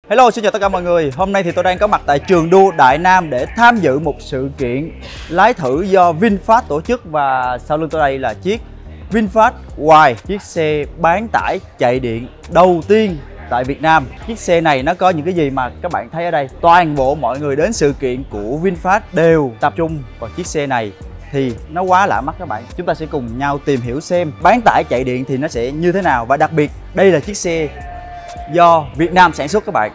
Hello, xin chào tất cả mọi người. Hôm nay thì tôi đang có mặt tại trường đua Đại Nam để tham dự một sự kiện lái thử do VinFast tổ chức. Và sau lưng tôi đây là chiếc VinFast Y, chiếc xe bán tải chạy điện đầu tiên tại Việt Nam. Chiếc xe này nó có những cái gì mà các bạn thấy ở đây. Toàn bộ mọi người đến sự kiện của VinFast đều tập trung vào chiếc xe này, thì nó quá lạ mắt các bạn. Chúng ta sẽ cùng nhau tìm hiểu xem bán tải chạy điện thì nó sẽ như thế nào. Và đặc biệt đây là chiếc xe do Việt Nam sản xuất các bạn.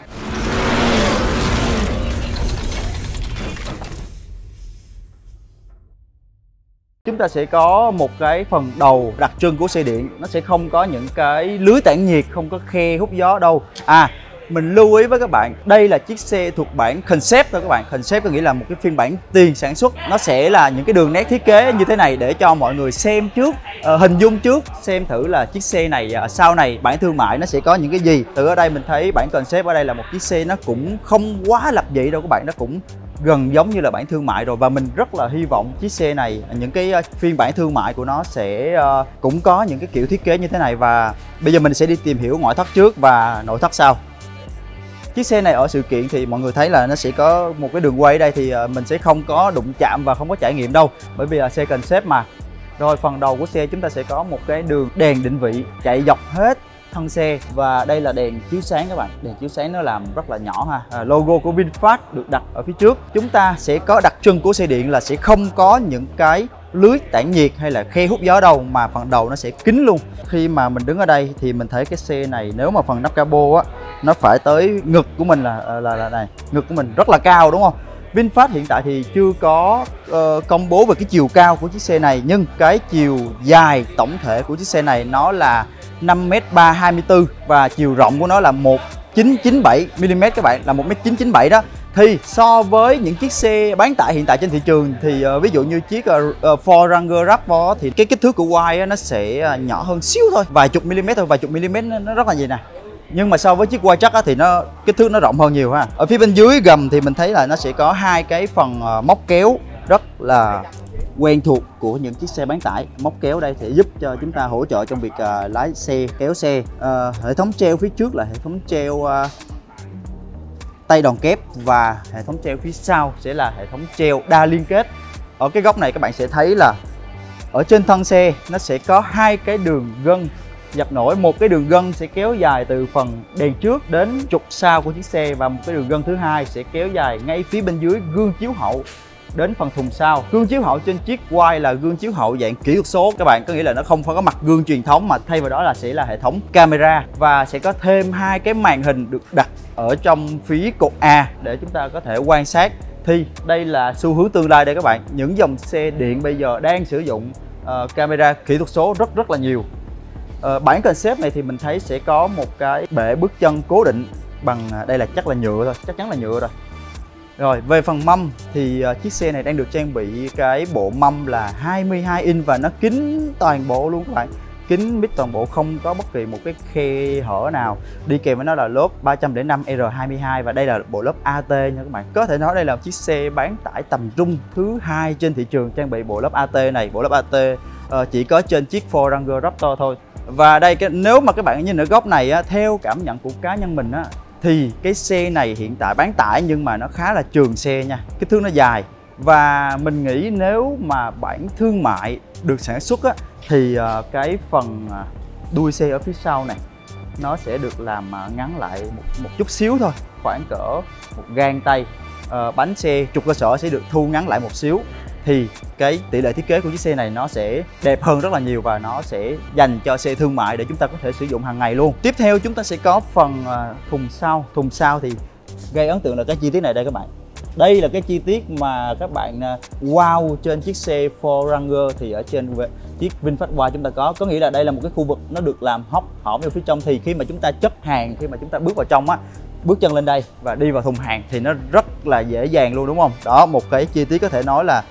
Chúng ta sẽ có một cái phần đầu đặc trưng của xe điện. Nó sẽ không có những cái lưới tản nhiệt, không có khe hút gió đâu. Mình lưu ý với các bạn, đây là chiếc xe thuộc bản concept thôi các bạn. Concept có nghĩa là một cái phiên bản tiền sản xuất. Nó sẽ là những cái đường nét thiết kế như thế này để cho mọi người xem trước, hình dung trước, xem thử là chiếc xe này sau này bản thương mại nó sẽ có những cái gì. Từ ở đây mình thấy bản concept ở đây là một chiếc xe nó cũng không quá lập dị đâu các bạn. Nó cũng gần giống như là bản thương mại rồi. Và mình rất là hy vọng chiếc xe này, những cái phiên bản thương mại của nó sẽ cũng có những cái kiểu thiết kế như thế này. Và bây giờ mình sẽ đi tìm hiểu ngoại thất trước và nội thất sau. Chiếc xe này ở sự kiện thì mọi người thấy là nó sẽ có một cái đường quay ở đây, thì mình sẽ không có đụng chạm và không có trải nghiệm đâu, bởi vì là xe concept mà. Rồi phần đầu của xe chúng ta sẽ có một cái đường đèn định vị chạy dọc hết thân xe. Và đây là đèn chiếu sáng các bạn. Đèn chiếu sáng nó làm rất là nhỏ ha. Logo của VinFast được đặt ở phía trước. Chúng ta sẽ có đặc trưng của xe điện là sẽ không có những cái lưới tản nhiệt hay là khe hút gió đâu, mà phần đầu nó sẽ kín luôn. Khi mà mình đứng ở đây thì mình thấy cái xe này, nếu mà phần nắp capo á, nó phải tới ngực của mình là này, ngực của mình rất là cao đúng không? VinFast hiện tại thì chưa có công bố về cái chiều cao của chiếc xe này, nhưng cái chiều dài tổng thể của chiếc xe này nó là 5m324 và chiều rộng của nó là 1997mm các bạn, là 1m997 đó. Thì so với những chiếc xe bán tải hiện tại trên thị trường thì ví dụ như chiếc Ford Ranger RAV4 thì cái kích thước của Y nó sẽ nhỏ hơn xíu thôi, vài chục mm thôi, vài chục mm nó rất là gì nè. Nhưng mà so với chiếc Y chắc thì nó kích thước nó rộng hơn nhiều ha. Ở phía bên dưới gầm thì mình thấy là nó sẽ có hai cái phần móc kéo rất là quen thuộc của những chiếc xe bán tải. Móc kéo đây sẽ giúp cho chúng ta hỗ trợ trong việc lái xe, kéo xe. Hệ thống treo phía trước là hệ thống treo tay đòn kép, và hệ thống treo phía sau sẽ là hệ thống treo đa liên kết. Ở cái góc này các bạn sẽ thấy là ở trên thân xe nó sẽ có hai cái đường gân dập nổi. Một cái đường gân sẽ kéo dài từ phần đèn trước đến trục sau của chiếc xe, và một cái đường gân thứ hai sẽ kéo dài ngay phía bên dưới gương chiếu hậu đến phần thùng sau. Gương chiếu hậu trên chiếc Y là gương chiếu hậu dạng kỹ thuật số các bạn, có nghĩa là nó không phải có mặt gương truyền thống, mà thay vào đó là sẽ là hệ thống camera, và sẽ có thêm hai cái màn hình được đặt ở trong phía cột A để chúng ta có thể quan sát. Thì đây là xu hướng tương lai đây các bạn. Những dòng xe điện bây giờ đang sử dụng camera kỹ thuật số rất là nhiều. Bản concept này thì mình thấy sẽ có một cái bệ bước chân cố định bằng đây là chắc là nhựa thôi, chắc chắn là nhựa rồi. Rồi về phần mâm thì chiếc xe này đang được trang bị cái bộ mâm là 22 inch và nó kín toàn bộ luôn các bạn. Kín mít toàn bộ, không có bất kỳ một cái khe hở nào. Đi kèm với nó là lốp 305 R22 và đây là bộ lốp AT nha các bạn. Có thể nói đây là chiếc xe bán tải tầm trung thứ hai trên thị trường trang bị bộ lốp AT này. Bộ lốp AT chỉ có trên chiếc Ford Ranger Raptor thôi. Và đây nếu mà các bạn nhìn ở góc này theo cảm nhận của cá nhân mình thì cái xe này hiện tại bán tải nhưng mà nó khá là trường xe nha, kích thước nó dài. Và mình nghĩ nếu mà bản thương mại được sản xuất thì cái phần đuôi xe ở phía sau này nó sẽ được làm ngắn lại một chút xíu thôi, khoảng cỡ một gang tay. Bánh xe trục cơ sở sẽ được thu ngắn lại một xíu, thì cái tỷ lệ thiết kế của chiếc xe này nó sẽ đẹp hơn rất là nhiều, và nó sẽ dành cho xe thương mại để chúng ta có thể sử dụng hàng ngày luôn. Tiếp theo chúng ta sẽ có phần thùng sau. Thùng sau thì gây ấn tượng là cái chi tiết này đây các bạn. Đây là cái chi tiết mà các bạn wow trên chiếc xe Ford Ranger thì ở trên chiếc VinFast Y chúng ta có nghĩa là đây là một cái khu vực nó được làm hốc hõm vào phía trong, thì khi mà chúng ta chất hàng, khi mà chúng ta bước vào trong bước chân lên đây và đi vào thùng hàng thì nó rất là dễ dàng luôn đúng không? Đó, một cái chi tiết có thể nói là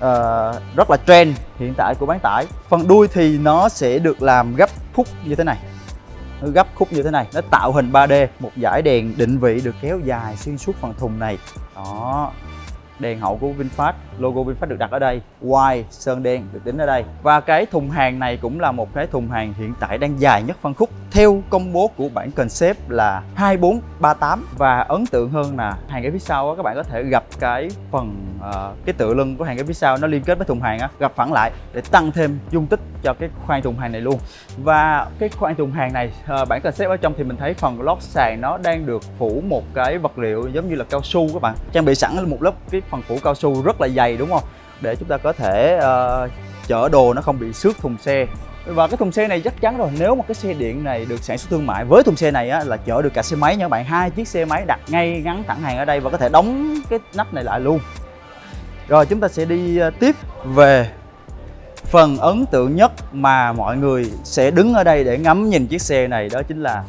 rất là trend hiện tại của bán tải. Phần đuôi thì nó sẽ được làm gấp khúc như thế này, gấp khúc như thế này, nó tạo hình 3D. Một dải đèn định vị được kéo dài xuyên suốt phần thùng này. Đó, đèn hậu của VinFast, logo VinFast được đặt ở đây, white sơn đen được đính ở đây. Và cái thùng hàng này cũng là một cái thùng hàng hiện tại đang dài nhất phân khúc theo công bố của bản concept là 2438. Và ấn tượng hơn là hàng ghế phía sau á, các bạn có thể gặp cái phần cái tựa lưng của hàng ghế phía sau nó liên kết với thùng hàng á, gặp phẳng lại để tăng thêm dung tích cho cái khoang thùng hàng này luôn. Và cái khoang thùng hàng này bản concept ở trong thì mình thấy phần lót sàn nó đang được phủ một cái vật liệu giống như là cao su các bạn, trang bị sẵn một lớp cái phần phủ cao su rất là dày đúng không, để chúng ta có thể chở đồ nó không bị xước thùng xe. Và cái thùng xe này chắc chắn rồi, nếu mà cái xe điện này được sản xuất thương mại với thùng xe này á, là chở được cả xe máy nha các bạn. 2 chiếc xe máy đặt ngay ngắn thẳng hàng ở đây và có thể đóng cái nắp này lại luôn. Rồi chúng ta sẽ đi tiếp về phần ấn tượng nhất mà mọi người sẽ đứng ở đây để ngắm nhìn chiếc xe này, đó chính là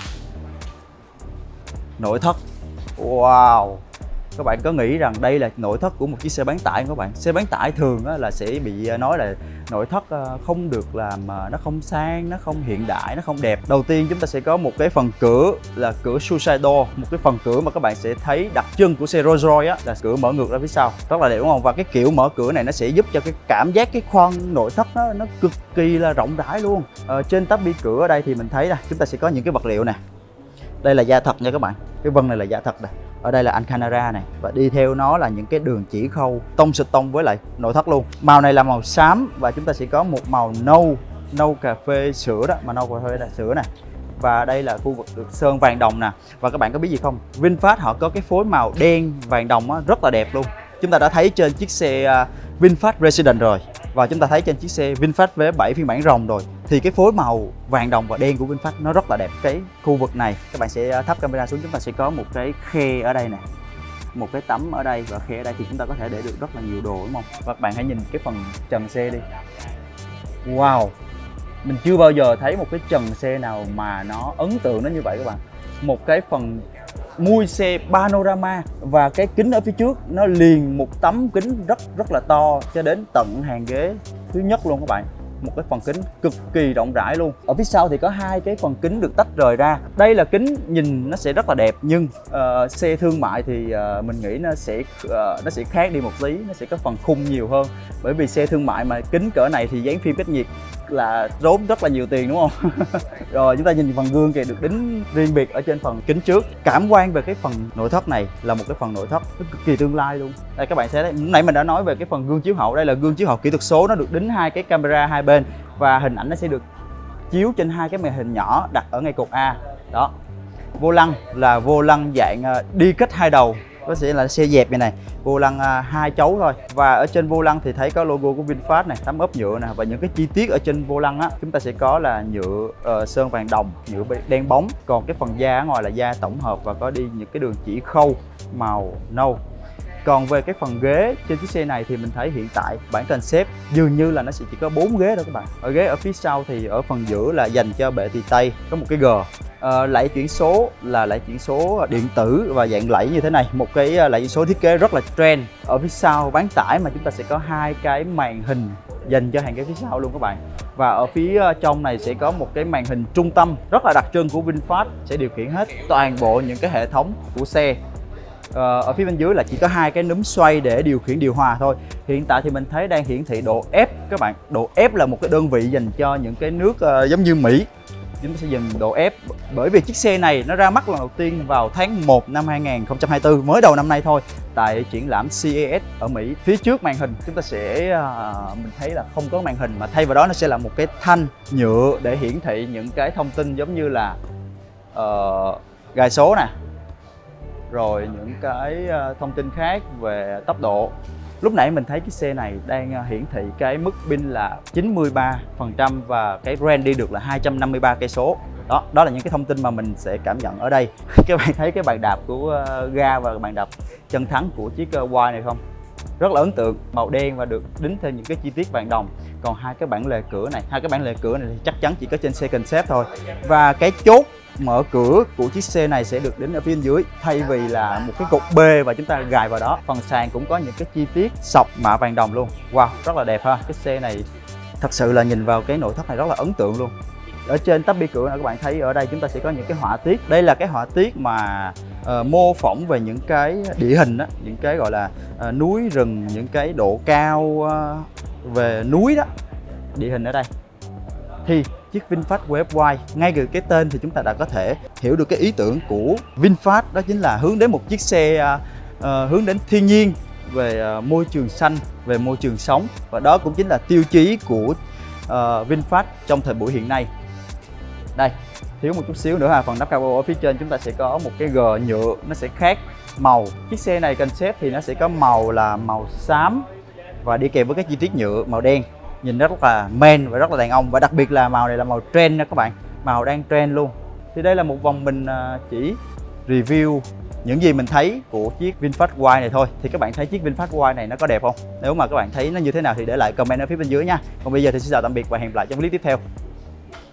nội thất. Wow, các bạn có nghĩ rằng đây là nội thất của một chiếc xe bán tải không các bạn? Xe bán tải thường là sẽ bị nói là nội thất không được làm, nó không sang, nó không hiện đại, nó không đẹp. Đầu tiên chúng ta sẽ có một cái phần cửa là cửa suicide door, một cái phần cửa mà các bạn sẽ thấy đặc trưng của xe Rolls Royce á, là cửa mở ngược ra phía sau, rất là đẹp đúng không? Và cái kiểu mở cửa này nó sẽ giúp cho cái cảm giác cái khoang nội thất nó cực kỳ là rộng rãi luôn. Trên tắp bi cửa ở đây thì mình thấy là chúng ta sẽ có những cái vật liệu nè. Đây là da thật nha các bạn, cái vân này là da thật này. Ở đây là Alcantara này, và đi theo nó là những cái đường chỉ khâu tông xịt tông với lại nội thất luôn. Màu này là màu xám và chúng ta sẽ có một màu nâu cà phê sữa đó, mà nâu cà phê là sữa này. Và đây là khu vực được sơn vàng đồng nè. Và các bạn có biết gì không? VinFast họ có cái phối màu đen vàng đồng á, rất là đẹp luôn. Chúng ta đã thấy trên chiếc xe VinFast Resident rồi, và chúng ta thấy trên chiếc xe VinFast V7 phiên bản rồng rồi, thì cái phối màu vàng đồng và đen của VinFast nó rất là đẹp. Cái khu vực này các bạn sẽ thắp camera xuống, chúng ta sẽ có một cái khe ở đây nè, một cái tấm ở đây, và khe ở đây thì chúng ta có thể để được rất là nhiều đồ đúng không? Và các bạn hãy nhìn cái phần trần xe đi. Wow, mình chưa bao giờ thấy một cái trần xe nào mà nó ấn tượng đến như vậy các bạn. Một cái phần mui xe panorama và cái kính ở phía trước nó liền một tấm kính rất là to cho đến tận hàng ghế thứ nhất luôn các bạn. Một cái phần kính cực kỳ rộng rãi luôn. Ở phía sau thì có 2 cái phần kính được tách rời ra. Đây là kính nhìn nó sẽ rất là đẹp, nhưng xe thương mại thì mình nghĩ nó sẽ khác đi một tí, nó sẽ có phần khung nhiều hơn. Bởi vì xe thương mại mà kính cỡ này thì dán phim cách nhiệt là tốn rất là nhiều tiền đúng không? Rồi chúng ta nhìn phần gương kìa, được đính riêng biệt ở trên phần kính trước. Cảm quan về cái phần nội thất này là một cái phần nội thất cực kỳ tương lai luôn. Đây các bạn sẽ thấy, nãy mình đã nói về cái phần gương chiếu hậu. Đây là gương chiếu hậu kỹ thuật số, nó được đính 2 cái camera hai bên và hình ảnh nó sẽ được chiếu trên 2 cái màn hình nhỏ đặt ở ngay cột A. Đó. Vô lăng là vô lăng dạng đi kết 2 đầu, có sẽ là xe dẹp như này, vô lăng 2 chấu thôi. Và ở trên vô lăng thì thấy có logo của VinFast này, tấm ốp nhựa nè, và những cái chi tiết ở trên vô lăng á, chúng ta sẽ có là nhựa sơn vàng đồng, nhựa đen bóng. Còn cái phần da ở ngoài là da tổng hợp và có đi những cái đường chỉ khâu màu nâu. Còn về cái phần ghế trên chiếc xe này thì mình thấy hiện tại bản concept dường như là nó sẽ chỉ có 4 ghế thôi các bạn. Ở ghế ở phía sau thì ở phần giữa là dành cho bệ tì tay, có một cái G. Lẫy chuyển số là lẫy chuyển số điện tử và dạng lẫy như thế này, một cái lẫy chuyển số thiết kế rất là trend. Ở phía sau bán tải mà chúng ta sẽ có 2 cái màn hình dành cho hàng ghế phía sau luôn các bạn. Và ở phía trong này sẽ có một cái màn hình trung tâm rất là đặc trưng của VinFast, sẽ điều khiển hết toàn bộ những cái hệ thống của xe. Ở phía bên dưới là chỉ có 2 cái núm xoay để điều khiển điều hòa thôi. Hiện tại thì mình thấy đang hiển thị độ F các bạn. Độ F là một cái đơn vị dành cho những cái nước giống như Mỹ. Chúng ta sẽ dùng độ F bởi vì chiếc xe này nó ra mắt lần đầu tiên vào tháng 1 năm 2024, mới đầu năm nay thôi, tại triển lãm CES ở Mỹ. Phía trước màn hình chúng ta sẽ mình thấy là không có màn hình, mà thay vào đó nó sẽ là một cái thanh nhựa để hiển thị những cái thông tin giống như là gài số nè, rồi những cái thông tin khác về tốc độ. Lúc nãy mình thấy chiếc xe này đang hiển thị cái mức pin là 93% và cái range đi được là 253 cây số. Đó là những cái thông tin mà mình sẽ cảm nhận ở đây. Các bạn thấy cái bàn đạp của ga và bàn đạp chân thắng của chiếc Y này không? Rất là ấn tượng, màu đen và được đính thêm những cái chi tiết vàng đồng. Còn 2 cái bảng lề cửa này, 2 cái bảng lề cửa này thì chắc chắn chỉ có trên xe concept thôi. Và cái chốt mở cửa của chiếc xe này sẽ được đính ở phía bên dưới, thay vì là một cái cục B và chúng ta gài vào đó. Phần sàn cũng có những cái chi tiết sọc mạ vàng đồng luôn. Wow, rất là đẹp ha. Cái xe này thật sự là nhìn vào cái nội thất này rất là ấn tượng luôn. Ở trên tắp bi cửa này các bạn thấy ở đây chúng ta sẽ có những cái họa tiết. Đây là cái họa tiết mà mô phỏng về những cái địa hình đó, những cái gọi là núi rừng, những cái độ cao về núi đó, địa hình ở đây. Thì chiếc VinFast WF-Y, ngay từ cái tên thì chúng ta đã có thể hiểu được cái ý tưởng của VinFast, đó chính là hướng đến một chiếc xe hướng đến thiên nhiên, về môi trường xanh, về môi trường sống. Và đó cũng chính là tiêu chí của VinFast trong thời buổi hiện nay. Đây, thiếu một chút xíu nữa ha, phần nắp capo ở phía trên chúng ta sẽ có một cái G nhựa, nó sẽ khác màu. Chiếc xe này concept thì nó sẽ có màu là màu xám và đi kèm với cái chi tiết nhựa màu đen, nhìn rất là man và rất là đàn ông. Và đặc biệt là màu này là màu trend nha các bạn, màu đang trend luôn. Thì đây là một vòng mình chỉ review những gì mình thấy của chiếc VinFast Y này thôi. Thì các bạn thấy chiếc VinFast Y này nó có đẹp không? Nếu mà các bạn thấy nó như thế nào thì để lại comment ở phía bên dưới nha. Còn bây giờ thì xin chào tạm biệt và hẹn gặp lại trong clip tiếp theo.